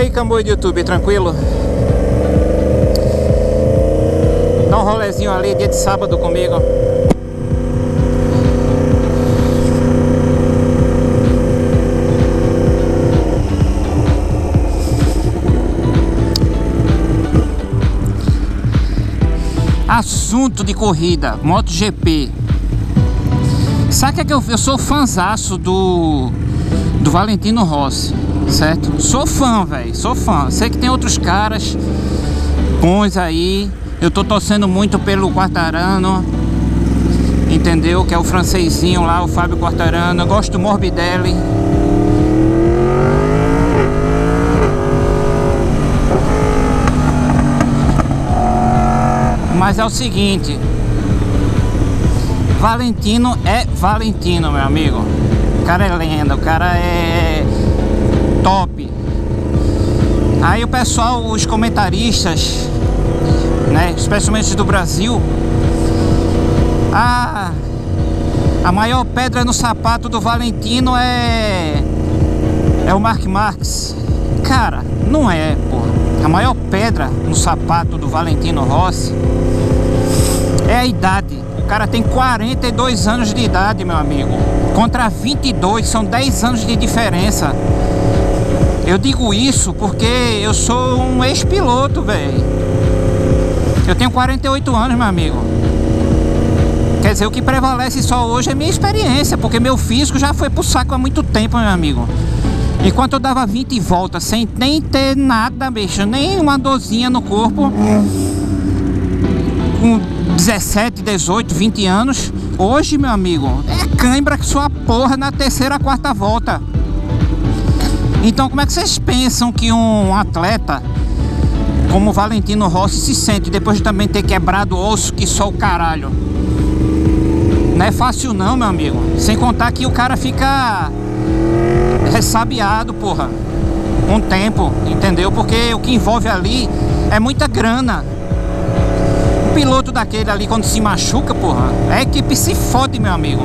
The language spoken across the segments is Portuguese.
aí, Camboio do YouTube, tranquilo? Dá um rolezinho ali, dia de sábado comigo. Assunto de corrida, MotoGP. Sabe que eu sou fãzaço do Valentino Rossi, certo? Sou fã, velho, sou fã. Sei que tem outros caras bons aí. Eu tô torcendo muito pelo Quartararo, entendeu? Que é o francesinho lá, o Fábio Quartararo. Eu gosto do Morbidelli. Mas é o seguinte, Valentino é Valentino, meu amigo. O cara é lenda, o cara é top. Aí o pessoal, os comentaristas, né, especialmente do Brasil, a maior pedra no sapato do Valentino é o Marc Marquez. Cara, não é, porra. A maior pedra no sapato do Valentino Rossi é a idade. O cara tem 42 anos de idade, meu amigo. Contra 22, são 10 anos de diferença. Eu digo isso porque eu sou um ex-piloto, velho. Eu tenho 48 anos, meu amigo. Quer dizer, o que prevalece só hoje é minha experiência, porque meu físico já foi pro saco há muito tempo, meu amigo. Enquanto eu dava 20 voltas sem nem ter nada, bicho, nem uma dorzinha no corpo, com 17, 18, 20 anos, hoje, meu amigo, é cãibra que sua porra na terceira, quarta volta. Então, como é que vocês pensam que um atleta como o Valentino Rossi se sente depois de também ter quebrado o osso que só o caralho? Não é fácil não, meu amigo. Sem contar que o cara fica ressabiado, porra, um tempo, entendeu? Porque o que envolve ali é muita grana. O piloto daquele ali, quando se machuca, porra, a equipe se fode, meu amigo.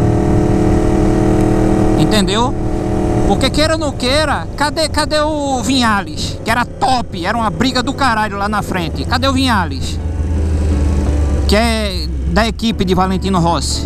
Entendeu? Porque queira ou não queira, cadê o Vinhales? Que era top, era uma briga do caralho lá na frente. Cadê o Vinhales? Que é da equipe de Valentino Rossi.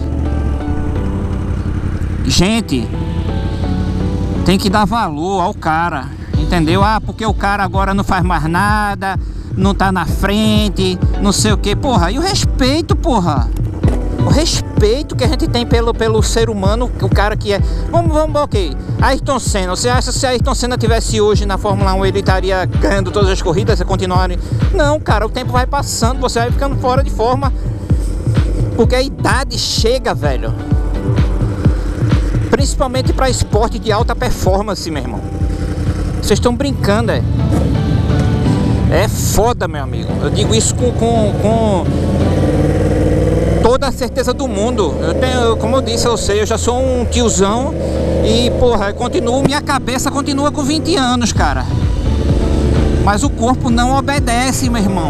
Gente, tem que dar valor ao cara, entendeu? Ah, porque o cara agora não faz mais nada, não tá na frente, não sei o que. Porra, e o respeito, porra. O respeito que a gente tem pelo ser humano, o cara que é... Vamos, ok. Ayrton Senna, você acha que se Ayrton Senna tivesse hoje na Fórmula 1, ele estaria ganhando todas as corridas, continuarem? Não, cara, o tempo vai passando, você vai ficando fora de forma. Porque a idade chega, velho. Principalmente para esporte de alta performance, meu irmão. Vocês estão brincando, é? É foda, meu amigo. Eu digo isso com toda a certeza do mundo. Como eu disse, eu já sou um tiozão e, porra, minha cabeça continua com 20 anos, cara. Mas o corpo não obedece, meu irmão.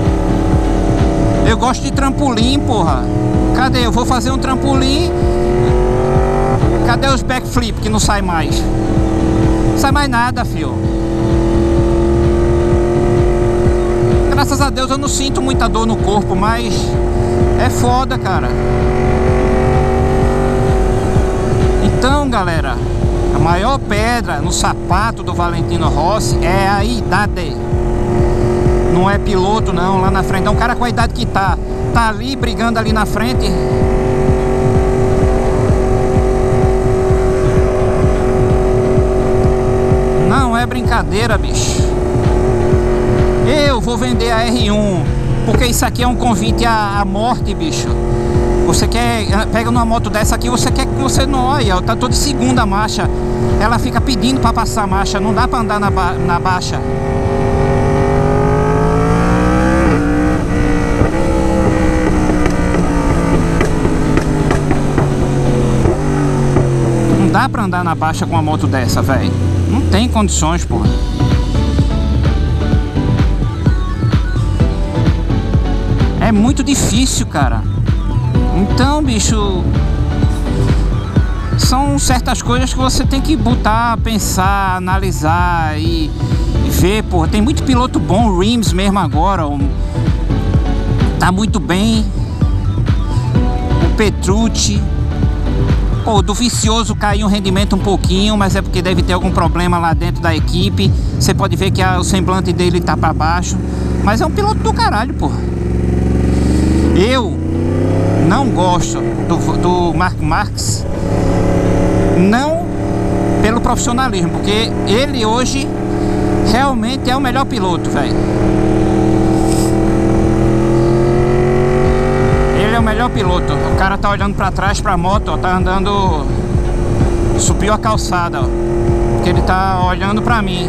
Eu gosto de trampolim, porra. Cadê? Eu vou fazer um trampolim. Cadê os backflip que não sai mais? Não sai mais nada, filho. Graças a Deus eu não sinto muita dor no corpo, mas é foda, cara. Então, galera, a maior pedra no sapato do Valentino Rossi é a idade. Não é piloto não, lá na frente. Então, um cara com a idade que tá ali brigando ali na frente. Não é brincadeira, bicho. Eu vou vender a R1, porque isso aqui é um convite à morte, bicho. Você pega numa moto dessa aqui, você quer que você não olha, tá toda segunda marcha. Ela fica pedindo pra passar a marcha, não dá pra andar na baixa. Não dá pra andar na baixa com uma moto dessa, velho. Não tem condições, porra. É muito difícil, cara. Então, bicho, são certas coisas que você tem que botar, pensar, analisar e ver, pô, tem muito piloto bom, o Rims mesmo agora, tá muito bem. O Petrucci, pô, do Vicioso caiu o rendimento um pouquinho, mas é porque deve ter algum problema lá dentro da equipe. Você pode ver que o semblante dele tá pra baixo, mas é um piloto do caralho, pô. Eu não gosto do Marc Marques, não pelo profissionalismo, porque ele hoje realmente é o melhor piloto, velho. Ele é o melhor piloto. O cara tá olhando pra trás pra moto, ó, tá andando, subiu a calçada, ó, porque ele tá olhando pra mim.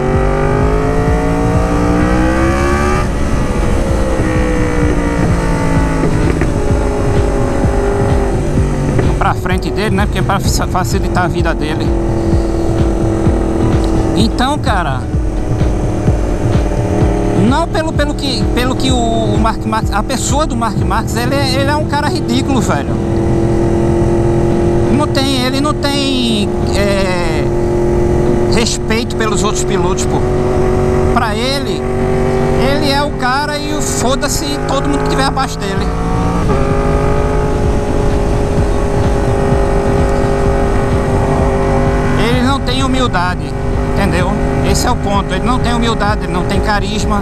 Pra frente dele, né? Porque é pra facilitar a vida dele. Então, cara, não pelo que o Marc Marques, a pessoa do Marc Marques, ele é um cara ridículo, velho. Ele não tem respeito pelos outros pilotos, pô. Pra ele é o cara e foda-se todo mundo que estiver abaixo dele. Ele não tem humildade, entendeu? Esse é o ponto. Ele não tem humildade, ele não tem carisma.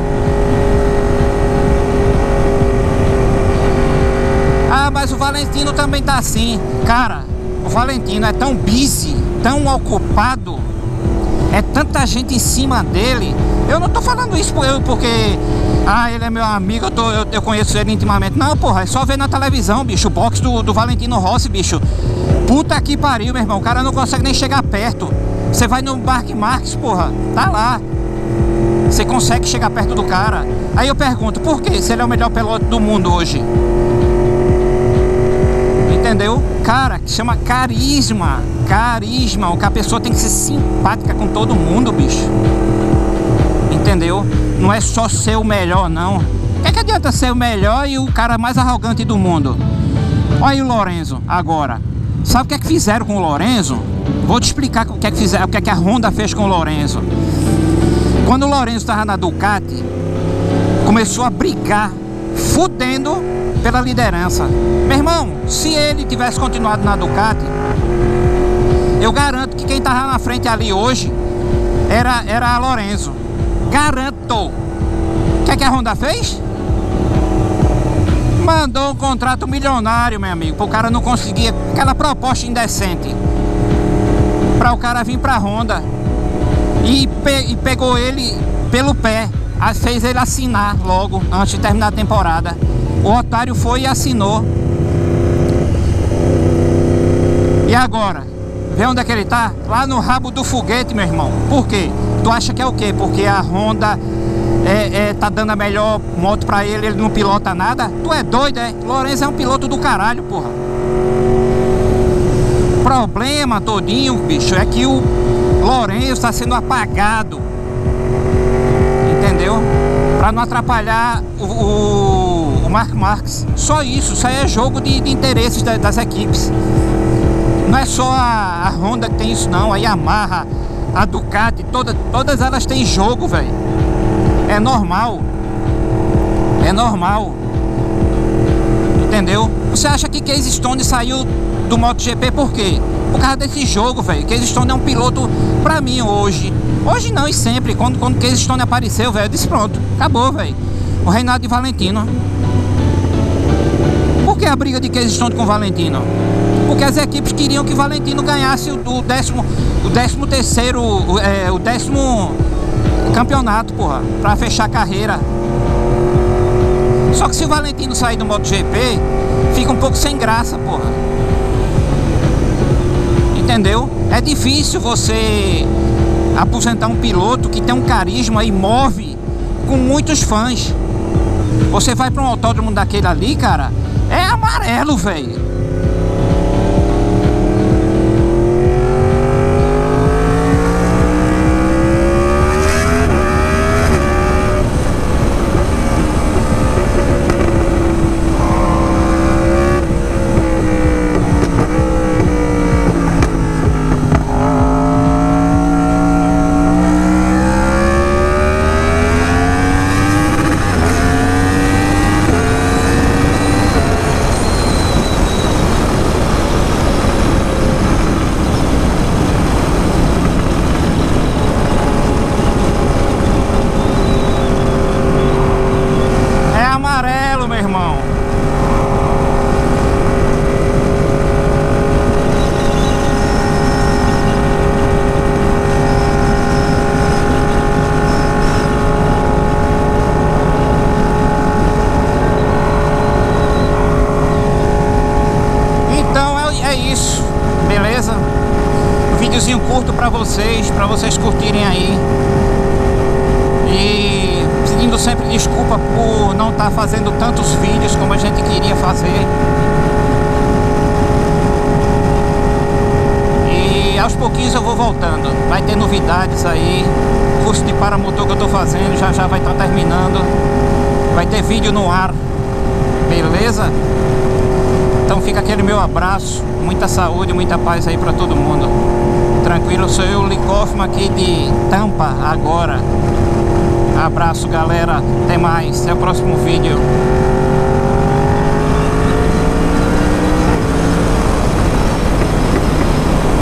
Ah, mas o Valentino também tá assim. Cara, o Valentino é tão busy, tão ocupado, é tanta gente em cima dele. Eu não tô falando isso porque ele é meu amigo, eu conheço ele intimamente. Não, porra, é só ver na televisão, bicho, o box do Valentino Rossi, bicho. Puta que pariu, meu irmão, o cara não consegue nem chegar perto. Você vai no Marc Marques, porra, tá lá. Você consegue chegar perto do cara. Aí eu pergunto, por quê? Se ele é o melhor piloto do mundo hoje. Entendeu? Cara, que chama carisma. Carisma, o que a pessoa tem que ser simpática com todo mundo, bicho. Entendeu? Não é só ser o melhor, não. O que adianta ser o melhor e o cara mais arrogante do mundo? Olha aí o Lorenzo, agora. Sabe o que é que fizeram com o Lorenzo? Vou te explicar o que é que fizeram, o que é que a Honda fez com o Lorenzo. Quando o Lorenzo estava na Ducati, começou a brigar, fudendo pela liderança. Meu irmão, se ele tivesse continuado na Ducati, eu garanto que quem estava na frente ali hoje era a Lorenzo. Garanto. O que é que a Honda fez? Mandou um contrato milionário, meu amigo, para o cara não conseguir aquela proposta indecente, para o cara vir para a Honda e pegou ele pelo pé, fez ele assinar logo antes de terminar a temporada. O otário foi e assinou. E agora? Vê onde é que ele tá? Lá no rabo do foguete, meu irmão. Por quê? Tu acha que é o quê? Porque a Honda tá dando a melhor moto pra ele, ele não pilota nada? Tu é doido, é? Lorenzo é um piloto do caralho, porra. O problema todinho, bicho, é que o Lorenzo tá sendo apagado. Entendeu? Pra não atrapalhar o Marc Marques. Só isso aí é jogo de interesses das equipes. Não é só a Honda que tem isso, não. A Yamaha, a Ducati, todas elas têm jogo, velho. É normal. É normal. Entendeu? Você acha que Casey Stone saiu do MotoGP por quê? Por causa desse jogo, velho. Casey Stone é um piloto, pra mim, hoje. Hoje não, e sempre. Quando Casey Stone apareceu, velho, eu disse pronto, acabou, velho. O reinado de Valentino. Por que a briga de Casey Stone com Valentino? Porque as equipes queriam que Valentino ganhasse o décimo campeonato, porra, pra fechar a carreira. Só que se o Valentino sair do MotoGP, fica um pouco sem graça, porra. Entendeu? É difícil você aposentar um piloto que tem um carisma e move com muitos fãs. Você vai pra um autódromo daquele ali, cara, é amarelo, velho. isso, beleza? Um videozinho curto pra vocês curtirem aí. E pedindo sempre desculpa por não estar fazendo tantos vídeos como a gente queria fazer. E aos pouquinhos eu vou voltando. Vai ter novidades aí. O curso de paramotor que eu tô fazendo já vai estar terminando. Vai ter vídeo no ar, beleza? Então fica aquele meu abraço. Muita saúde, muita paz aí pra todo mundo. Tranquilo, sou eu, Lee Kaufman, aqui de Tampa agora. Abraço, galera, até mais, até o próximo vídeo.